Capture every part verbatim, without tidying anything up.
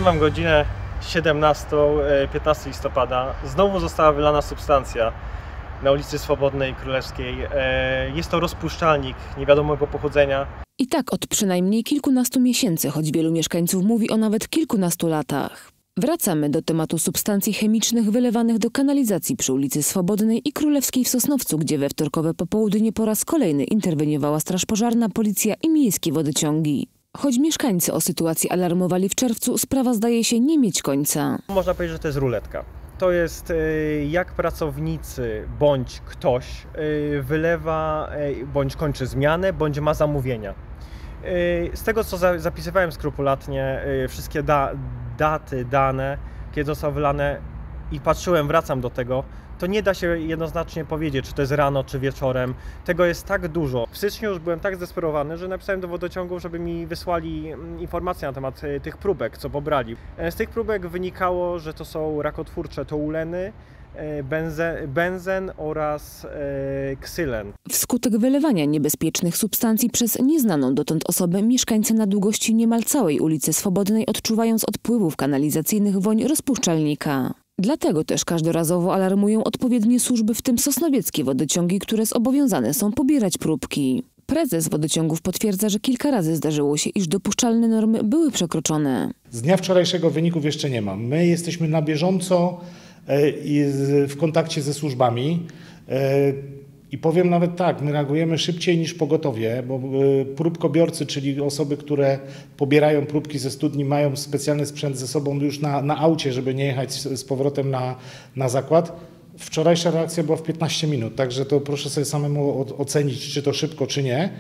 Nagrywam godzinę siedemnastą, piętnastego listopada. Znowu została wylana substancja na ulicy Swobodnej Królewskiej. Jest to rozpuszczalnik niewiadomego pochodzenia. I tak od przynajmniej kilkunastu miesięcy, choć wielu mieszkańców mówi o nawet kilkunastu latach. Wracamy do tematu substancji chemicznych wylewanych do kanalizacji przy ulicy Swobodnej i Królewskiej w Sosnowcu, gdzie we wtorkowe popołudnie po raz kolejny interweniowała straż pożarna, policja i miejskie wodociągi. Choć mieszkańcy o sytuacji alarmowali w czerwcu, sprawa zdaje się nie mieć końca. Można powiedzieć, że to jest ruletka. To jest jak pracownicy bądź ktoś wylewa bądź kończy zmianę, bądź ma zamówienia. Z tego, co zapisywałem skrupulatnie, wszystkie da daty, dane, kiedy zostały wylane i patrzyłem, wracam do tego, to nie da się jednoznacznie powiedzieć, czy to jest rano, czy wieczorem. Tego jest tak dużo. W styczniu już byłem tak zdesperowany, że napisałem do wodociągów, żeby mi wysłali informacje na temat tych próbek, co pobrali. Z tych próbek wynikało, że to są rakotwórcze touleny, benzen, benzen oraz e, ksylen. Wskutek wylewania niebezpiecznych substancji przez nieznaną dotąd osobę mieszkańcy na długości niemal całej ulicy Swobodnej odczuwają z odpływów kanalizacyjnych woń rozpuszczalnika. Dlatego też każdorazowo alarmują odpowiednie służby, w tym sosnowieckie wodociągi, które zobowiązane są pobierać próbki. Prezes wodociągów potwierdza, że kilka razy zdarzyło się, iż dopuszczalne normy były przekroczone. Z dnia wczorajszego wyników jeszcze nie mam. My jesteśmy na bieżąco i w kontakcie ze służbami i powiem nawet tak, my reagujemy szybciej niż pogotowie, bo próbkobiorcy, czyli osoby, które pobierają próbki ze studni, mają specjalny sprzęt ze sobą już na, na aucie, żeby nie jechać z, z powrotem na, na zakład. Wczorajsza reakcja była w piętnaście minut, także to proszę sobie samemu ocenić, czy to szybko, czy nie.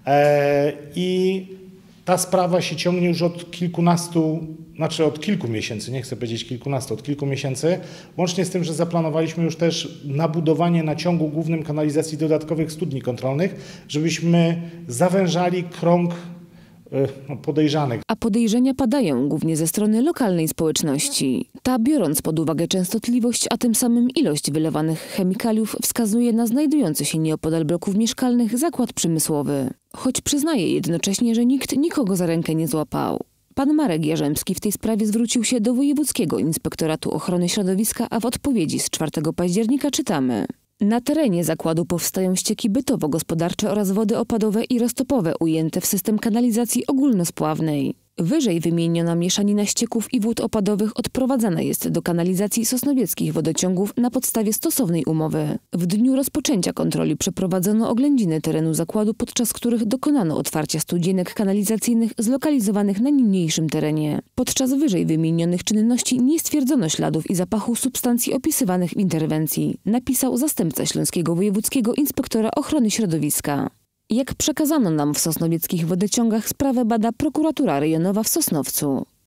I ta sprawa się ciągnie już od kilkunastu, znaczy od kilku miesięcy, nie chcę powiedzieć kilkunastu, od kilku miesięcy, łącznie z tym, że zaplanowaliśmy już też nabudowanie na ciągu głównym kanalizacji dodatkowych studni kontrolnych, żebyśmy zawężali krąg no, podejrzanych. A podejrzenia padają głównie ze strony lokalnej społeczności. Ta, biorąc pod uwagę częstotliwość, a tym samym ilość wylewanych chemikaliów, wskazuje na znajdujący się nieopodal bloków mieszkalnych zakład przemysłowy. Choć przyznaje jednocześnie, że nikt nikogo za rękę nie złapał. Pan Marek Jarzębski w tej sprawie zwrócił się do Wojewódzkiego Inspektoratu Ochrony Środowiska, a w odpowiedzi z czwartego października czytamy: na terenie zakładu powstają ścieki bytowo-gospodarcze oraz wody opadowe i roztopowe ujęte w system kanalizacji ogólnospławnej. Wyżej wymieniona mieszanina ścieków i wód opadowych odprowadzana jest do kanalizacji sosnowieckich wodociągów na podstawie stosownej umowy. W dniu rozpoczęcia kontroli przeprowadzono oględziny terenu zakładu, podczas których dokonano otwarcia studzienek kanalizacyjnych zlokalizowanych na niniejszym terenie. Podczas wyżej wymienionych czynności nie stwierdzono śladów i zapachu substancji opisywanych w interwencji, napisał zastępca Śląskiego Wojewódzkiego Inspektora Ochrony Środowiska. Jak przekazano nam w sosnowieckich wodociągach, sprawę bada prokuratura rejonowa w Sosnowcu.